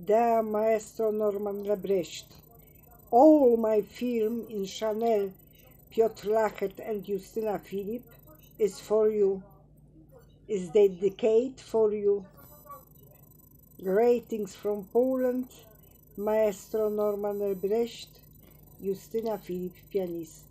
Der Maestro Lebrecht. All my film in Chanel, Piotr Lachet and Justyna Philipp is for you, is dedicated for you. Greetings from Poland, Maestro Lebrecht, Justyna Philipp, pianist.